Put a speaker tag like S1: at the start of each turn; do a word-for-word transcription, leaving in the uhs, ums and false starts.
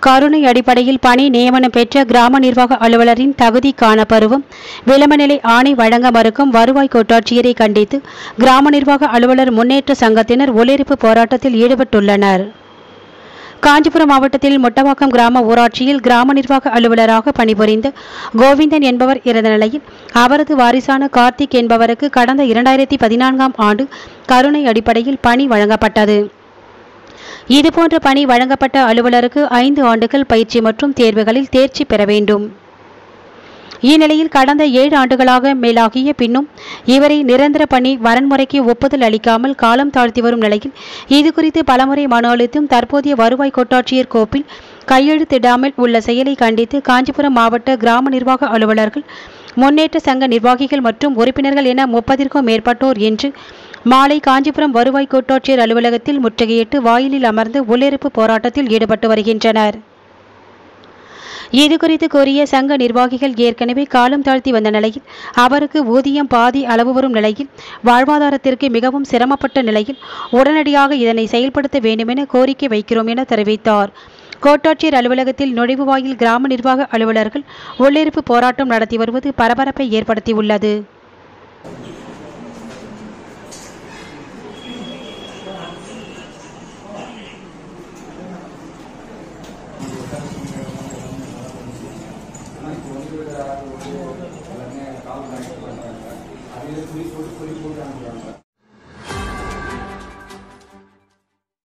S1: கருணை அடிப்படையில் பணி நியமனம் பெற்ற கிராம நிர்வாக அலுவலரின் தகுதி காணப்பருவம் விளம்பநிலை ஆணை வழங்க மறுக்கும் வருவாய் கோட்டாட்சியரை கண்டித்து கிராம நிர்வாக அலுவலர் முன்னேற்ற சங்கத்தினர் ஒலிபரப்பு போராட்டத்தில் ஈடுபட்டுள்ளனர். காஞ்சிபுரம் மாவட்டத்தில் முட்டவாக்கம் கிராம ஊராட்சியில் கிராம நிர்வாக அலுவலராக பணிபுரிந்த கோவிந்தன் என்பவர் இறந்த நிலையில் அவரது வாரிசான கார்த்திக் என்பவருக்கு கடந்த இரண்டாயிரத்தி பதினான்காம் ஆண்டு கருணை அடிப்படையில் பணி வழங்கப்பட்டது. இதுபோன்ற பணி வழங்கப்பட்ட அலுவலருக்கு ஐந்து ஆண்டுகள் பயிற்சி மற்றும் தேர்வுகளில் தேர்ச்சி பெற வேண்டும். இந்நிலையில் கடந்த ஏழு ஆண்டுகளாக மேலாகிய பின்னும் இவரை நிரந்தர பணி வரன்முறைக்கு ஒப்புதல் அளிக்காமல் காலம் தாழ்த்தி வரும் நிலையில் இதுகுறித்து பலமுறை மனு அளித்தும் தற்போதைய வருவாய் கோட்டாட்சியர் கோப்பில் கையெழுத்திடாமல் உள்ள செயலை கண்டித்து காஞ்சிபுரம் மாவட்ட கிராம நிர்வாக அலுவலர்கள் முன்னேற்ற சங்க நிர்வாகிகள் மற்றும் உறுப்பினர்கள் என முப்பதிற்கும் மேற்பட்டோர் இன்று மாலை காஞ்சிபுரம் வருவாய் கோட்டாட்சியர் அலுவலகத்தில் முற்றுகையிட்டு வாயிலில் அமர்ந்து ஒலிபரப்பு போராட்டத்தில் ஈடுபட்டு வருகின்றனர். இதுகுறித்து கூறிய சங்க நிர்வாகிகள் ஏற்கனவே காலம் தாழ்த்தி வந்த நிலையில் அவருக்கு ஊதியம் பாதி அளவு வரும் நிலையில் வாழ்வாதாரத்திற்கு மிகவும் சிரமப்பட்ட நிலையில் உடனடியாக இதனை செயல்படுத்த வேண்டும் என கோரிக்கை வைக்கிறோம் என தெரிவித்தார். கோட்டாட்சியர் அலுவலகத்தில் நுழைவுவாயில் கிராம நிர்வாக அலுவலர்கள் ஒலிபரப்பு போராட்டம் நடத்தி வருவது பரபரப்பை ஏற்படுத்தியுள்ளது.
S2: அதில் குறி போட்டு குறி போட்டு அனுப்புகிறாங்க.